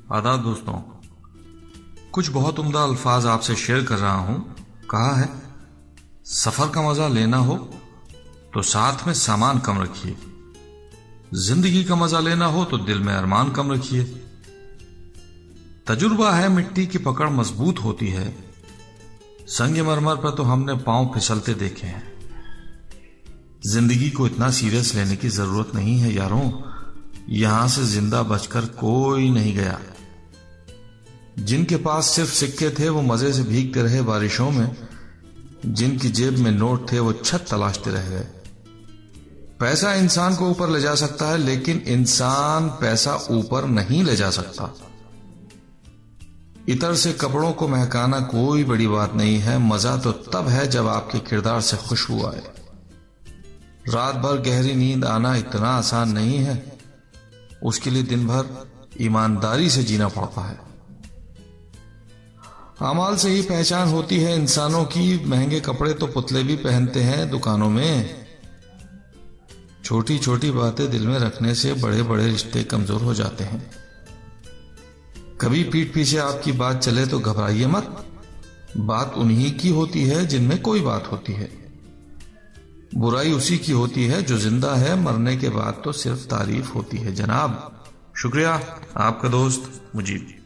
आदाब दोस्तों, कुछ बहुत उम्दा अल्फाज आपसे शेयर कर रहा हूं। कहा है, सफर का मजा लेना हो तो साथ में सामान कम रखिए, जिंदगी का मजा लेना हो तो दिल में अरमान कम रखिए। तजुर्बा है मिट्टी की पकड़ मजबूत होती है, संगमरमर पर तो हमने पांव फिसलते देखे हैं। जिंदगी को इतना सीरियस लेने की जरूरत नहीं है यारों, यहां से जिंदा बचकर कोई नहीं गया। जिनके पास सिर्फ सिक्के थे वो मजे से भीगते रहे बारिशों में, जिनकी जेब में नोट थे वो छत तलाशते रह गए। पैसा इंसान को ऊपर ले जा सकता है, लेकिन इंसान पैसा ऊपर नहीं ले जा सकता। इतर से कपड़ों को महकाना कोई बड़ी बात नहीं है, मजा तो तब है जब आपके किरदार से खुशबू आए। रात भर गहरी नींद आना इतना आसान नहीं है, उसके लिए दिन भर ईमानदारी से जीना पड़ता है। अमाल से ही पहचान होती है इंसानों की, महंगे कपड़े तो पुतले भी पहनते हैं दुकानों में। छोटी छोटी बातें दिल में रखने से बड़े बड़े रिश्ते कमजोर हो जाते हैं। कभी पीठ पीछे आपकी बात चले तो घबराइए मत, बात उन्हीं की होती है जिनमें कोई बात होती है। बुराई उसी की होती है जो जिंदा है, मरने के बाद तो सिर्फ तारीफ होती है। जनाब, शुक्रिया। आपका दोस्त मुजीब।